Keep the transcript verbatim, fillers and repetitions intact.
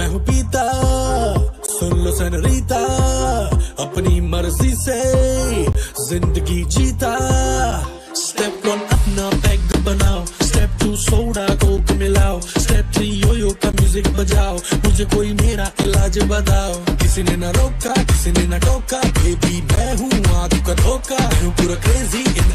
हूँ पीता, सुन लो सनरीता, अपनी मर्जी से जिंदगी जीता। स्टेप वन अपना पैग बनाओ, स्टेप टू सोडा कोक मिलाओ, स्टेप थ्री योयो का म्यूजिक बजाओ, मुझे कोई मेरा इलाज बताओ। किसी ने ना रोका, किसी ने ना टोका, बेबी मैं हूँ आंखों का धोखा, मैं हूँ पूरा क्रेजी।